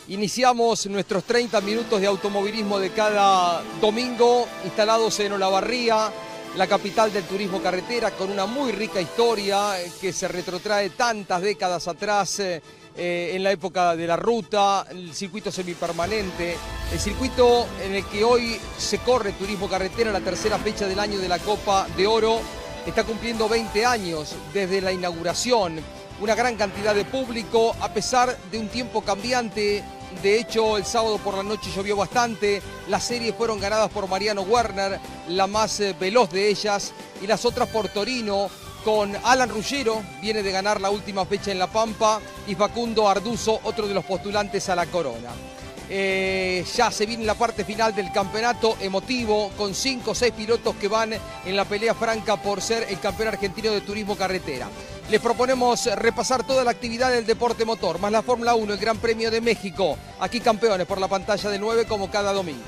Iniciamos nuestros 30 minutos de automovilismo de cada domingo, instalados en Olavarría, la capital del turismo carretera, con una muy rica historia que se retrotrae tantas décadas atrás, en la época de la ruta, el circuito semipermanente, el circuito en el que hoy se corre turismo carretera, la tercera fecha del año de la Copa de Oro, está cumpliendo 20 años desde la inauguración. Una gran cantidad de público, a pesar de un tiempo cambiante. De hecho, el sábado por la noche llovió bastante. Las series fueron ganadas por Mariano Werner, la más veloz de ellas, y las otras por Torino, con Alan Ruggiero, viene de ganar la última fecha en La Pampa, y Facundo Arduzo, otro de los postulantes a la corona. Ya se viene la parte final del campeonato emotivo, con 5 o 6 pilotos que van en la pelea franca por ser el campeón argentino de turismo carretera. Les proponemos repasar toda la actividad del deporte motor, más la Fórmula 1, el Gran Premio de México. Aquí campeones por la pantalla de 9 como cada domingo.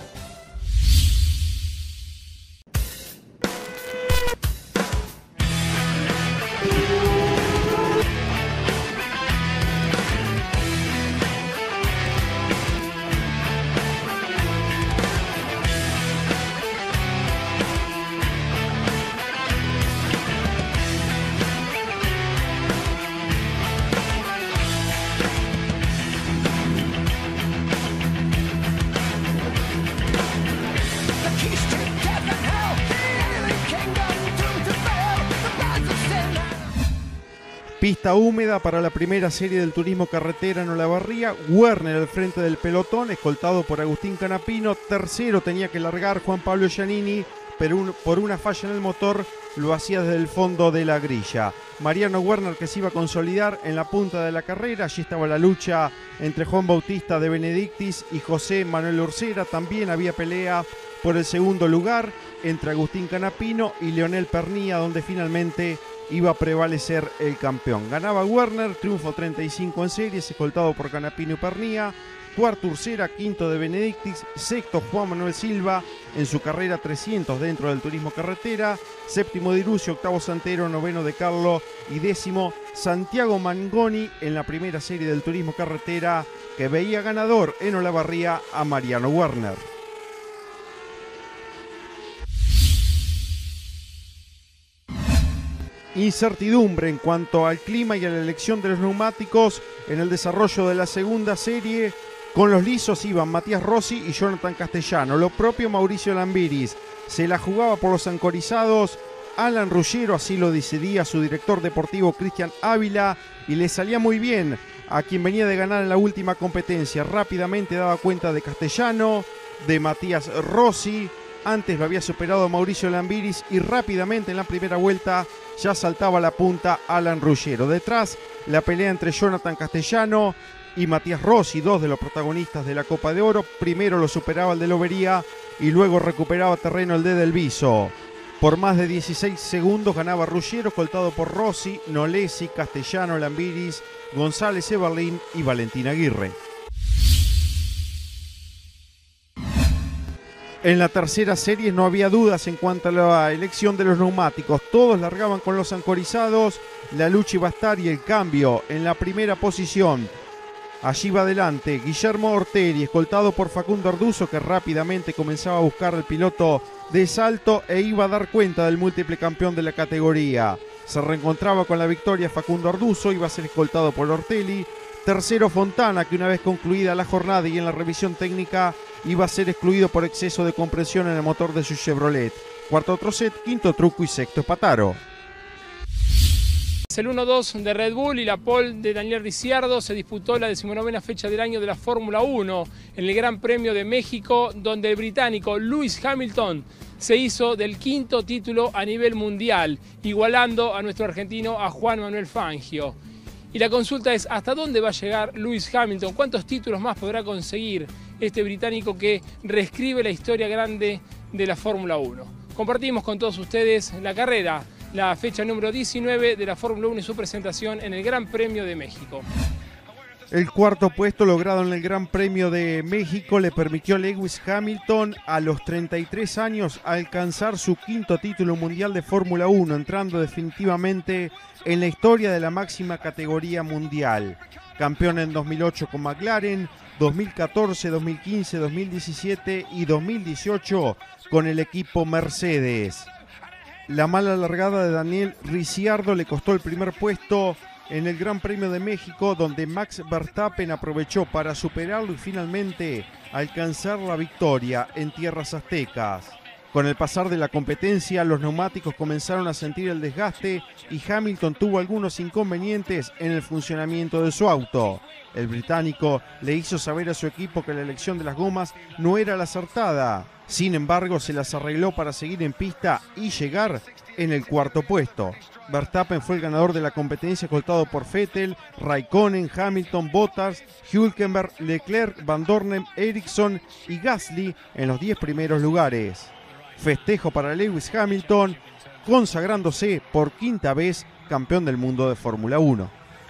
Pista húmeda para la primera serie del turismo carretera en Olavarría. Werner al frente del pelotón, escoltado por Agustín Canapino. Tercero tenía que largar Juan Pablo Giannini, pero por una falla en el motor lo hacía desde el fondo de la grilla. Mariano Werner, que se iba a consolidar en la punta de la carrera. Allí estaba la lucha entre Juan Bautista de Benedictis y José Manuel Ursera. También había pelea por el segundo lugar entre Agustín Canapino y Leonel Pernía, donde finalmente iba a prevalecer el campeón. Ganaba Werner, triunfo 35 en series, escoltado por Canapino y Pernía. Cuarto Ursera, quinto de Benedictis, sexto Juan Manuel Silva en su carrera 300 dentro del turismo carretera, séptimo Diruccio, octavo Santero, noveno De Carlo y décimo Santiago Mangoni en la primera serie del turismo carretera, que veía ganador en Olavarría a Mariano Werner. Incertidumbre en cuanto al clima y a la elección de los neumáticos en el desarrollo de la segunda serie. Con los lisos iban Matías Rossi y Jonathan Castellano. Lo propio Mauricio Lambiris. Se la jugaba por los ancorizados Alan Ruggiero, así lo decidía su director deportivo Cristian Ávila, y le salía muy bien a quien venía de ganar en la última competencia. Rápidamente daba cuenta de Castellano, de Matías Rossi. Antes lo había superado Mauricio Lambiris y rápidamente en la primera vuelta ya saltaba a la punta Alan Ruggiero. Detrás la pelea entre Jonathan Castellano y Matías Rossi, dos de los protagonistas de la Copa de Oro. Primero lo superaba el de Lobería y luego recuperaba terreno el de Del Viso. Por más de 16 segundos ganaba Ruggiero, escoltado por Rossi, Nolesi, Castellano, Lambiris, González Eberlín y Valentín Aguirre. En la tercera serie no había dudas en cuanto a la elección de los neumáticos. Todos largaban con los ancorizados. La lucha iba a estar y el cambio en la primera posición. Allí va adelante Guillermo Ortelli, escoltado por Facundo Arduzo, que rápidamente comenzaba a buscar al piloto de salto e iba a dar cuenta del múltiple campeón de la categoría. Se reencontraba con la victoria Facundo Arduzo, iba a ser escoltado por Ortelli. Tercero Fontana, que una vez concluida la jornada y en la revisión técnica iba a ser excluido por exceso de compresión en el motor de su Chevrolet. Cuarto Trocet, quinto Truco y sexto Espataro. El 1-2 de Red Bull y la pole de Daniel Ricciardo. Se disputó la 19ª fecha del año de la Fórmula 1 en el Gran Premio de México, donde el británico Lewis Hamilton se hizo del quinto título a nivel mundial, igualando a nuestro argentino, a Juan Manuel Fangio. Y la consulta es, ¿hasta dónde va a llegar Lewis Hamilton? ¿Cuántos títulos más podrá conseguir este británico que reescribe la historia grande de la Fórmula 1? Compartimos con todos ustedes la carrera, la fecha número 19 de la Fórmula 1 y su presentación en el Gran Premio de México. El cuarto puesto logrado en el Gran Premio de México le permitió a Lewis Hamilton a los 33 años alcanzar su quinto título mundial de Fórmula 1, entrando definitivamente en la historia de la máxima categoría mundial. Campeón en 2008 con McLaren, 2014, 2015, 2017 y 2018 con el equipo Mercedes. La mala largada de Daniel Ricciardo le costó el primer puesto en el Gran Premio de México, donde Max Verstappen aprovechó para superarlo y finalmente alcanzar la victoria en tierras aztecas. Con el pasar de la competencia, los neumáticos comenzaron a sentir el desgaste y Hamilton tuvo algunos inconvenientes en el funcionamiento de su auto. El británico le hizo saber a su equipo que la elección de las gomas no era la acertada. Sin embargo, se las arregló para seguir en pista y llegar en el cuarto puesto. Verstappen fue el ganador de la competencia, escoltado por Vettel, Raikkonen, Hamilton, Bottas, Hülkenberg, Leclerc, Van Dorn, Ericsson y Gasly en los 10 primeros lugares. Festejo para Lewis Hamilton, consagrándose por quinta vez campeón del mundo de Fórmula 1.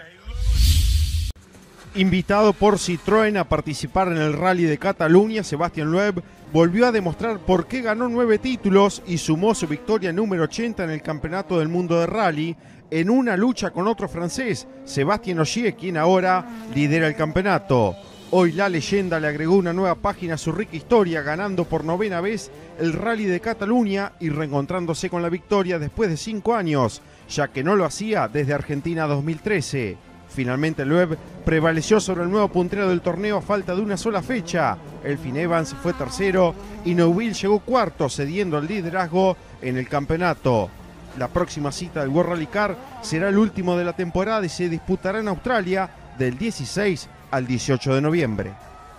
Invitado por Citroën a participar en el Rally de Cataluña, Sébastien Loeb volvió a demostrar por qué ganó 9 títulos y sumó su victoria número 80 en el Campeonato del Mundo de Rally, en una lucha con otro francés, Sébastien Ogier, quien ahora lidera el campeonato. Hoy la leyenda le agregó una nueva página a su rica historia, ganando por 9ª vez el Rally de Cataluña y reencontrándose con la victoria después de 5 años, ya que no lo hacía desde Argentina 2013. Finalmente Loeb prevaleció sobre el nuevo puntero del torneo a falta de una sola fecha. Elfyn Evans fue tercero y Neuville llegó cuarto, cediendo el liderazgo en el campeonato. La próxima cita del World Rally Car será el último de la temporada y se disputará en Australia del 16 al 18 de noviembre.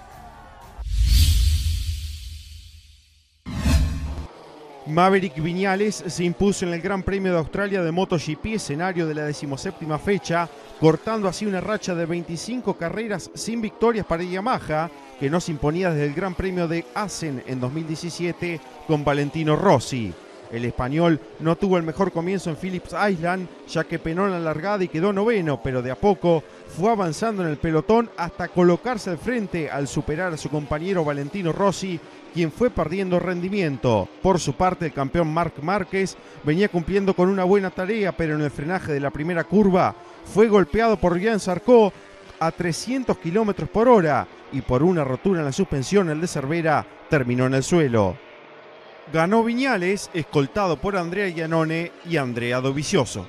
Maverick Viñales se impuso en el Gran Premio de Australia de MotoGP, escenario de la 17ª fecha, cortando así una racha de 25 carreras sin victorias para Yamaha, que no se imponía desde el Gran Premio de Assen en 2017 con Valentino Rossi. El español no tuvo el mejor comienzo en Phillips Island, ya que penó en la largada y quedó noveno, pero de a poco fue avanzando en el pelotón hasta colocarse al frente al superar a su compañero Valentino Rossi, quien fue perdiendo rendimiento. Por su parte, el campeón Marc Márquez venía cumpliendo con una buena tarea, pero en el frenaje de la primera curva fue golpeado por Jean Zarco a 300 km por hora y por una rotura en la suspensión, el de Cervera terminó en el suelo. Ganó Viñales, escoltado por Andrea Iannone y Andrea Dovizioso.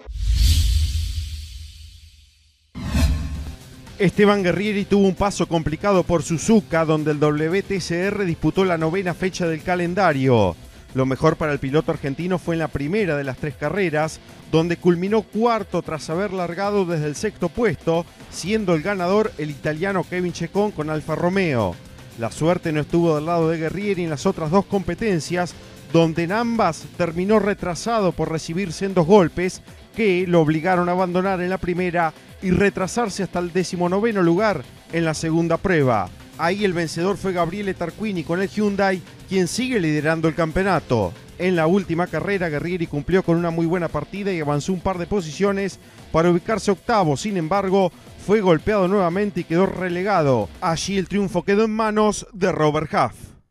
Esteban Guerrieri tuvo un paso complicado por Suzuka, donde el WTCR disputó la 9ª fecha del calendario. Lo mejor para el piloto argentino fue en la primera de las 3 carreras, donde culminó cuarto tras haber largado desde el 6º puesto, siendo el ganador el italiano Kevin Checón con Alfa Romeo. La suerte no estuvo del lado de Guerrieri en las otras 2 competencias, donde en ambas terminó retrasado por recibir sendos golpes que lo obligaron a abandonar en la primera y retrasarse hasta el 19º lugar en la segunda prueba. Ahí el vencedor fue Gabriele Tarquini con el Hyundai, quien sigue liderando el campeonato. En la última carrera, Guerrieri cumplió con una muy buena partida y avanzó un par de posiciones para ubicarse octavo. Sin embargo, fue golpeado nuevamente y quedó relegado. Allí el triunfo quedó en manos de Robert Huff.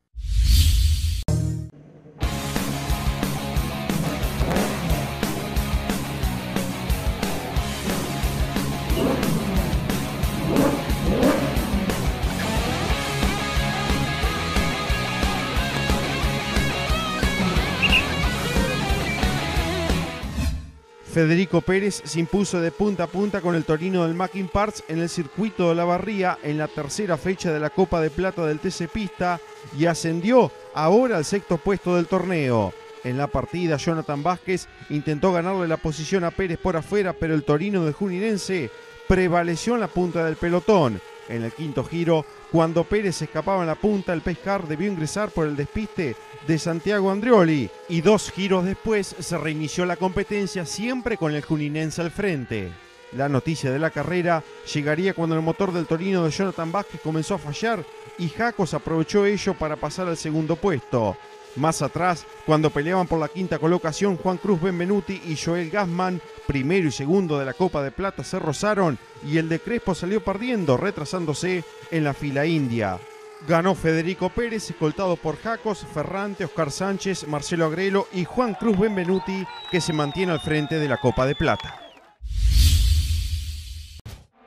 Federico Pérez se impuso de punta a punta con el Torino del Mackin Parts en el circuito de La Barría en la 3ª fecha de la Copa de Plata del TC Pista y ascendió ahora al 6º puesto del torneo. En la partida, Jonathan Vázquez intentó ganarle la posición a Pérez por afuera, pero el Torino del Juninense prevaleció en la punta del pelotón. En el 5º giro, cuando Pérez escapaba en la punta, el Pace Car debió ingresar por el despiste de Santiago Andreoli y 2 giros después se reinició la competencia, siempre con el juninense al frente. La noticia de la carrera llegaría cuando el motor del Torino de Jonathan Vázquez comenzó a fallar y Jacos aprovechó ello para pasar al 2º puesto. Más atrás, cuando peleaban por la 5ª colocación, Juan Cruz Benvenuti y Joel Gassman, primero y segundo de la Copa de Plata, se rozaron y el de Crespo salió perdiendo, retrasándose en la fila india. Ganó Federico Pérez, escoltado por Jacos, Ferrante, Oscar Sánchez, Marcelo Agrelo y Juan Cruz Benvenuti, que se mantiene al frente de la Copa de Plata.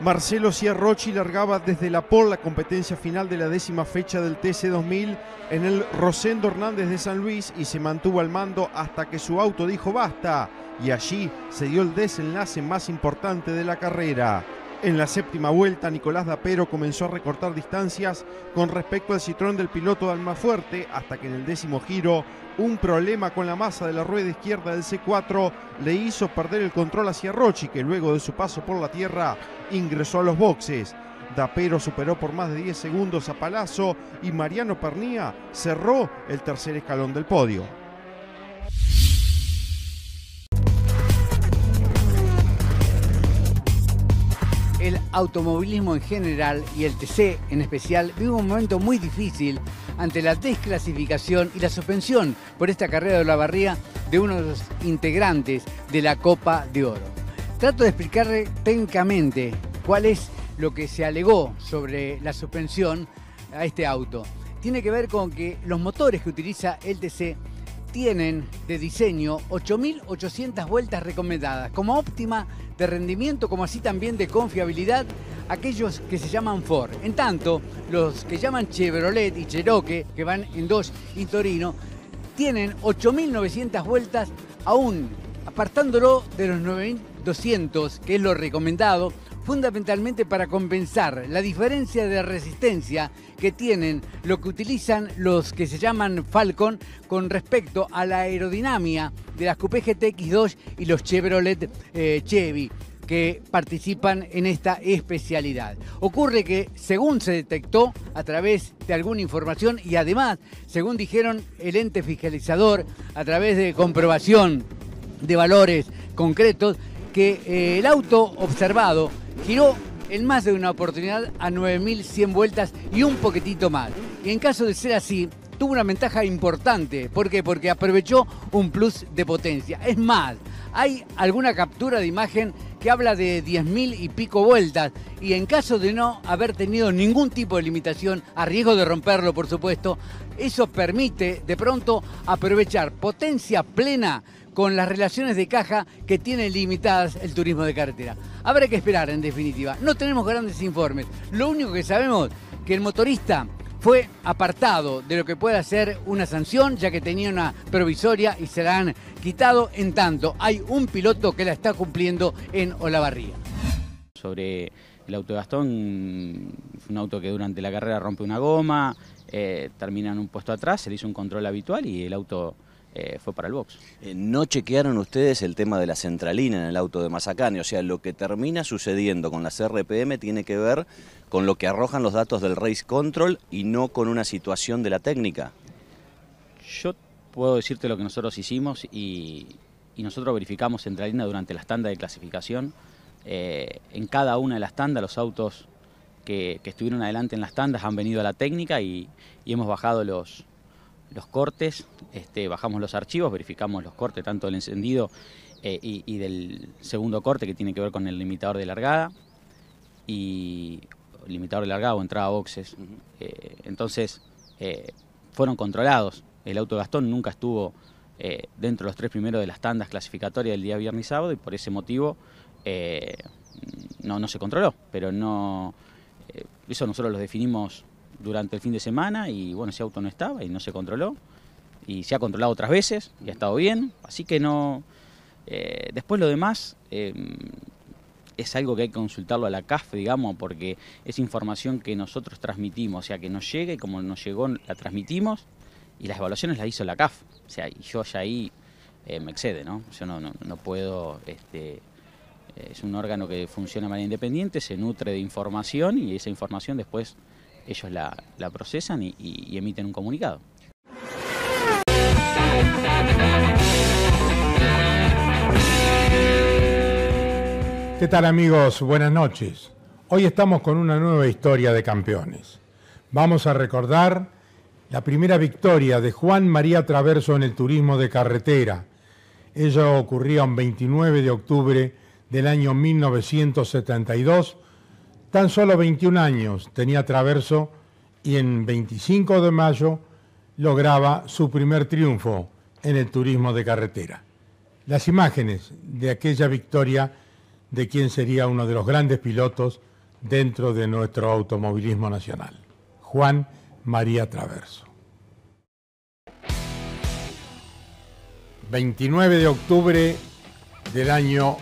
Marcelo Ciarrocchi largaba desde la pole la competencia final de la 10ª fecha del TC2000 en el Rosendo Hernández de San Luis y se mantuvo al mando hasta que su auto dijo basta, y allí se dio el desenlace más importante de la carrera. En la 7ª vuelta, Nicolás Dapero comenzó a recortar distancias con respecto al Citroën del piloto de Almafuerte, hasta que en el 10º giro, un problema con la masa de la rueda izquierda del C4 le hizo perder el control a Ciarrocchi, que luego de su paso por la tierra ingresó a los boxes. Dapero superó por más de 10 segundos a Palazzo y Mariano Pernía cerró el tercer escalón del podio. El automovilismo en general y el TC en especial vive un momento muy difícil ante la desclasificación y la suspensión por esta carrera de Olavarría de uno de los integrantes de la Copa de Oro. Trato de explicarle técnicamente cuál es lo que se alegó sobre la suspensión a este auto. Tiene que ver con que los motores que utiliza el TC tienen de diseño 8.800 vueltas recomendadas como óptima de rendimiento, como así también de confiabilidad, aquellos que se llaman Ford. En tanto, los que llaman Chevrolet y Cherokee, que van en Dodge y Torino, tienen 8.900 vueltas, aún apartándolo de los 9.200, que es lo recomendado, fundamentalmente para compensar la diferencia de resistencia que tienen lo que utilizan los que se llaman Falcon con respecto a la aerodinámica de las Coupé GTX2 y los Chevrolet Chevy que participan en esta especialidad. Ocurre que, según se detectó a través de alguna información y además, según dijeron el ente fiscalizador, a través de comprobación de valores concretos, que el auto observado giró en más de una oportunidad a 9.100 vueltas y un poquitito más. Y en caso de ser así, tuvo una ventaja importante. ¿Por qué? Porque aprovechó un plus de potencia. Es más, hay alguna captura de imagen que habla de 10.000 y pico vueltas, y en caso de no haber tenido ningún tipo de limitación, a riesgo de romperlo por supuesto, eso permite de pronto aprovechar potencia plena con las relaciones de caja que tiene limitadas el turismo de carretera. Habrá que esperar, en definitiva. No tenemos grandes informes. Lo único que sabemos es que el motorista fue apartado de lo que pueda ser una sanción, ya que tenía una provisoria y se la han quitado. En tanto, hay un piloto que la está cumpliendo en Olavarría. Sobre el auto de Gastón, fue un auto que durante la carrera rompe una goma, termina en un puesto atrás, se le hizo un control habitual y el auto fue para el box. ¿No chequearon ustedes el tema de la centralina en el auto de Mazacane? O sea, lo que termina sucediendo con las RPM tiene que ver con lo que arrojan los datos del Race Control y no con una situación de la técnica. Yo puedo decirte lo que nosotros hicimos y nosotros verificamos centralina durante las tandas de clasificación. En cada una de las tandas los autos que estuvieron adelante en las tandas han venido a la técnica y hemos bajado los cortes, bajamos los archivos, verificamos los cortes tanto del encendido y del segundo corte que tiene que ver con el limitador de largada y limitador de largada o entrada a boxes. Entonces fueron controlados. El auto de Gastón nunca estuvo dentro de los 3 primeros de las tandas clasificatorias del día viernes y sábado y por ese motivo no se controló, pero no eso nosotros lo definimos durante el fin de semana y bueno, ese auto no estaba y no se controló y se ha controlado otras veces y ha estado bien, así que no. Después lo demás es algo que hay que consultarlo a la CAF, digamos, porque es información que nosotros transmitimos, o sea, que nos llega y como nos llegó la transmitimos y las evaluaciones las hizo la CAF, o sea, y yo ya ahí me excede, ¿no? Yo no puedo, es un órgano que funciona de manera independiente, se nutre de información y esa información después ellos la procesan y emiten un comunicado. ¿Qué tal amigos? Buenas noches. Hoy estamos con una nueva historia de campeones. Vamos a recordar la primera victoria de Juan María Traverso en el turismo de carretera. Ello ocurría un 29 de octubre del año 1972. Tan solo 21 años tenía Traverso y en 25 de mayo lograba su primer triunfo en el turismo de carretera. Las imágenes de aquella victoria de quien sería uno de los grandes pilotos dentro de nuestro automovilismo nacional. Juan María Traverso. 29 de octubre del año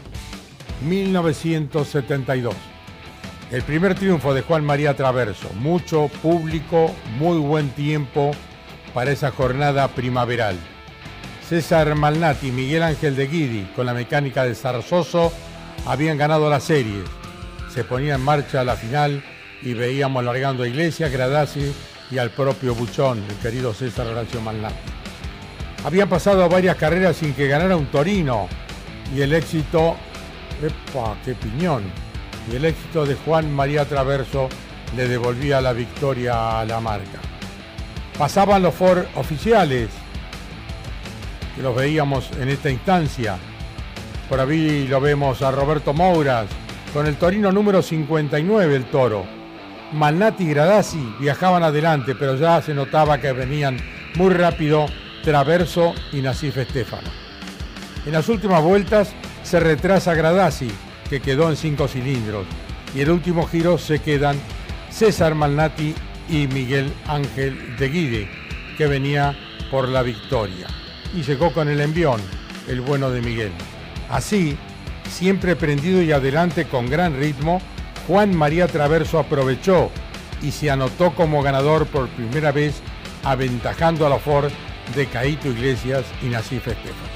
1972. El primer triunfo de Juan María Traverso. Mucho público, muy buen tiempo para esa jornada primaveral. César Malnati y Miguel Ángel de Guidi, con la mecánica de Zarzoso, habían ganado la serie. Se ponía en marcha la final y veíamos largando a Iglesias, Gradasi y al propio Buchón, el querido César Horacio Malnati. Habían pasado varias carreras sin que ganara un Torino y el éxito, ¡epa, qué piñón! Y el éxito de Juan María Traverso le devolvía la victoria a la marca. Pasaban los Ford oficiales, que los veíamos en esta instancia. Por ahí lo vemos a Roberto Mouras, con el Torino número 59, el Toro. Malnati y Gradasi viajaban adelante, pero ya se notaba que venían muy rápido Traverso y Nasif Estefano. En las últimas vueltas se retrasa Gradasi, que quedó en 5 cilindros, y el último giro se quedan César Malnati y Miguel Ángel de Guidi, que venía por la victoria. Y llegó con el envión, el bueno de Miguel. Así, siempre prendido y adelante con gran ritmo, Juan María Traverso aprovechó y se anotó como ganador por primera vez, aventajando a la Ford de Caíto Iglesias y Nasif Estefano.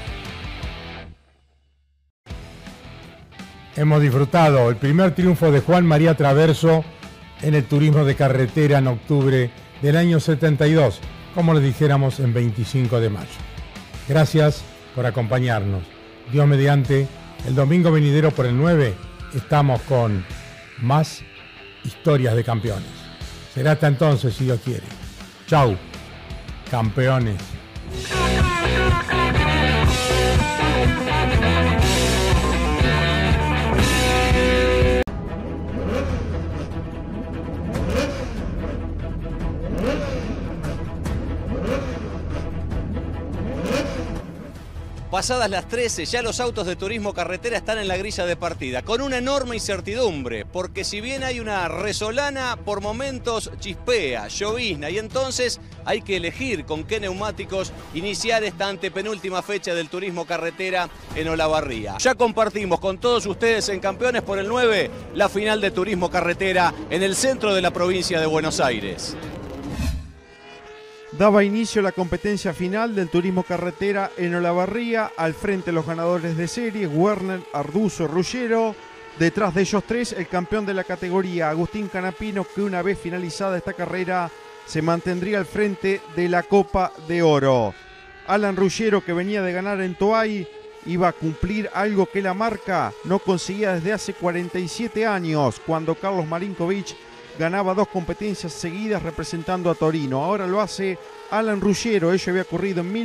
Hemos disfrutado el primer triunfo de Juan María Traverso en el turismo de carretera en octubre del año 72, como les dijéramos en 25 de mayo. Gracias por acompañarnos. Dios mediante, el domingo venidero por el 9 estamos con más historias de campeones. Será hasta entonces, si Dios quiere. Chau, campeones. Pasadas las 13, ya los autos de turismo carretera están en la grilla de partida, con una enorme incertidumbre, porque si bien hay una resolana, por momentos chispea, llovizna, y entonces hay que elegir con qué neumáticos iniciar esta antepenúltima fecha del turismo carretera en Olavarría. Ya compartimos con todos ustedes en Campeones por el 9 la final de turismo carretera en el centro de la provincia de Buenos Aires. Daba inicio la competencia final del turismo carretera en Olavarría. Al frente los ganadores de serie, Werner, Arduzo, Ruggiero. Detrás de ellos tres, el campeón de la categoría, Agustín Canapino, que una vez finalizada esta carrera se mantendría al frente de la Copa de Oro. Alan Ruggiero, que venía de ganar en Toay, iba a cumplir algo que la marca no conseguía desde hace 47 años, cuando Carlos Marinkovic ganaba 2 competencias seguidas representando a Torino. Ahora lo hace Alan Ruggiero. Ello había ocurrido en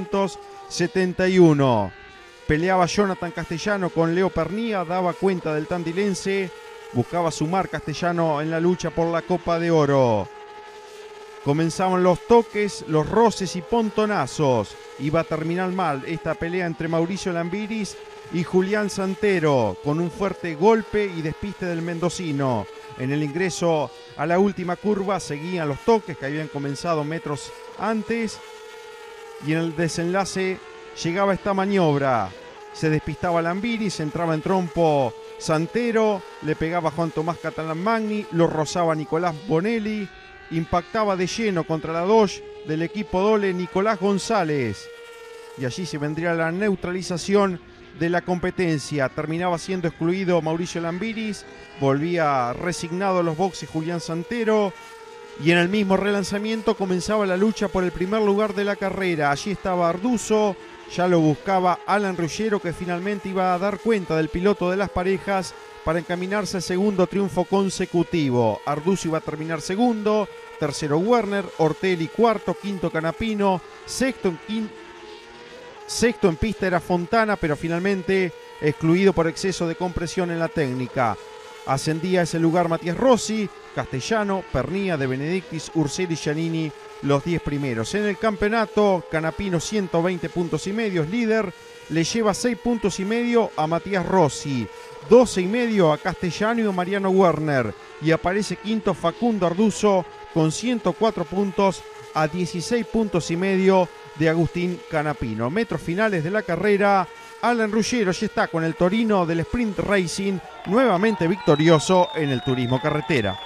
1971. Peleaba Jonathan Castellano con Leo Pernía, daba cuenta del tandilense. Buscaba sumar Castellano en la lucha por la Copa de Oro. Comenzaban los toques, los roces y pontonazos. Iba a terminar mal esta pelea entre Mauricio Lambiris y Julián Santero, con un fuerte golpe y despiste del mendocino. En el ingreso a la última curva seguían los toques que habían comenzado metros antes, y en el desenlace llegaba esta maniobra. Se despistaba Lambiris, entraba en trompo Santero, le pegaba Juan Tomás Catalán Magni, lo rozaba Nicolás Bonelli, impactaba de lleno contra la Dodge del equipo Dole Nicolás González, y allí se vendría la neutralización de la competencia. Terminaba siendo excluido Mauricio Lambiris, volvía resignado a los boxes Julián Santero, y en el mismo relanzamiento comenzaba la lucha por el primer lugar de la carrera. Allí estaba Arduzo, ya lo buscaba Alan Ruggiero, que finalmente iba a dar cuenta del piloto de las parejas para encaminarse al segundo triunfo consecutivo. Arduzo iba a terminar segundo, tercero Werner, Ortelli cuarto, quinto Canapino, sexto en pista era Fontana, pero finalmente excluido por exceso de compresión en la técnica. Ascendía a ese lugar Matías Rossi, Castellano, Pernía, De Benedictis, Urselli, Giannini los 10 primeros. En el campeonato, Canapino 120 puntos y medio es líder, le lleva 6 puntos y medio a Matías Rossi, 12 y medio a Castellano y a Mariano Werner, y aparece quinto Facundo Arduzo con 104 puntos a 16 puntos y medio de Agustín Canapino. Metros finales de la carrera, Alan Ruggiero ya está con el Torino del Sprint Racing, nuevamente victorioso en el turismo carretera.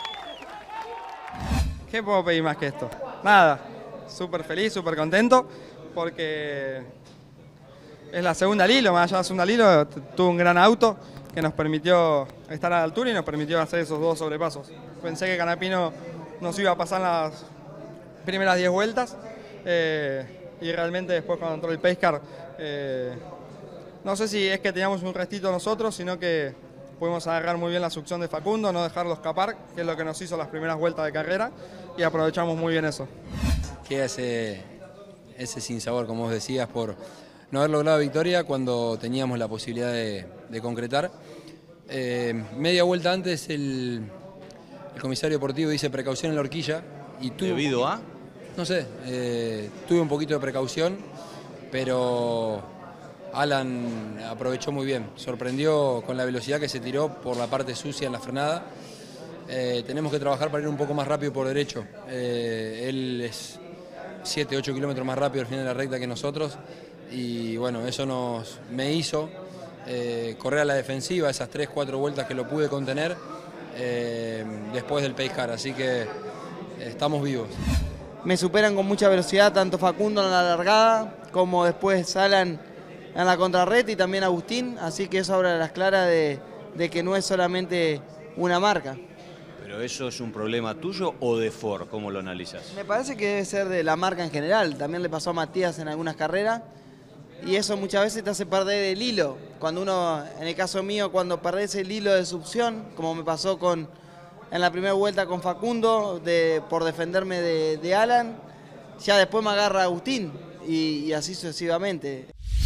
¿Qué puedo pedir más que esto? Nada, súper feliz, súper contento, porque es la segunda al hilo, más allá de la segunda al hilo, tuvo un gran auto que nos permitió estar a la altura y nos permitió hacer esos 2 sobrepasos. Pensé que Canapino nos iba a pasar las primeras 10 vueltas y realmente después cuando entró el Pacecar, no sé si es que teníamos un restito nosotros, sino que pudimos agarrar muy bien la succión de Facundo, no dejarlo escapar, que es lo que nos hizo las primeras vueltas de carrera, y aprovechamos muy bien eso. Queda ese sinsabor, como vos decías, por no haber logrado victoria cuando teníamos la posibilidad de concretar. Media vuelta antes el comisario deportivo dice precaución en la horquilla. Y ¿Debido a? No sé, tuve un poquito de precaución, pero Alan aprovechó muy bien, sorprendió con la velocidad que se tiró por la parte sucia en la frenada. Tenemos que trabajar para ir un poco más rápido por derecho. Él es 7-8 kilómetros más rápido al final de la recta que nosotros y bueno, eso me hizo correr a la defensiva esas 3-4 vueltas que lo pude contener después del Pacecar, así que estamos vivos. Me superan con mucha velocidad tanto Facundo en la largada como después Alan en la contrarred y también Agustín, así que eso habla a las claras de que no es solamente una marca. ¿Pero eso es un problema tuyo o de Ford? ¿Cómo lo analizas? Me parece que debe ser de la marca en general, también le pasó a Matías en algunas carreras y eso muchas veces te hace perder el hilo. Cuando uno, en el caso mío, cuando perdés el hilo de succión, como me pasó en la primera vuelta con Facundo, por defenderme de Alan, ya después me agarra Agustín y así sucesivamente.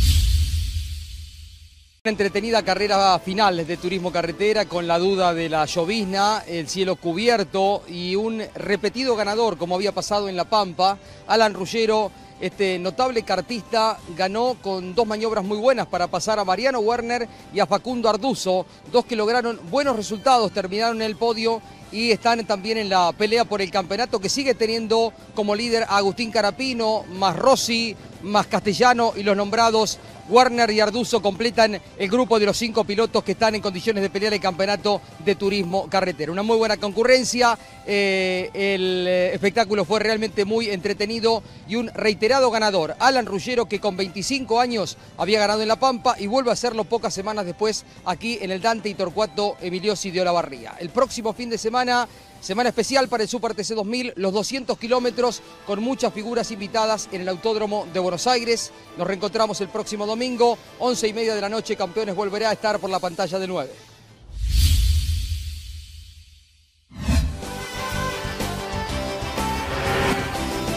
Una entretenida carrera final de turismo carretera con la duda de la llovizna, el cielo cubierto y un repetido ganador como había pasado en La Pampa. Alan Ruggiero, este notable kartista, ganó con 2 maniobras muy buenas para pasar a Mariano Werner y a Facundo Arduzo, 2 que lograron buenos resultados, terminaron en el podio y están también en la pelea por el campeonato, que sigue teniendo como líder a Agustín Canapino, más Rossi, más Castellano, y los nombrados Werner y Arduzo completan el grupo de los 5 pilotos que están en condiciones de pelear el campeonato de turismo carretera. Una muy buena concurrencia, el espectáculo fue realmente muy entretenido y un reiterado ganador, Alan Ruggiero, que con 25 años había ganado en La Pampa y vuelve a hacerlo pocas semanas después aquí en el Dante y Torcuato Emiliosi de Olavarría. El próximo fin de semana especial para el Super TC 2000, los 200 kilómetros con muchas figuras invitadas en el Autódromo de Buenos Aires. Nos reencontramos el próximo domingo, 11:30 de la noche. Campeones volverá a estar por la pantalla de 9.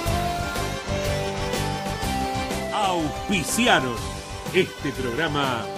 Auspiciaron este programa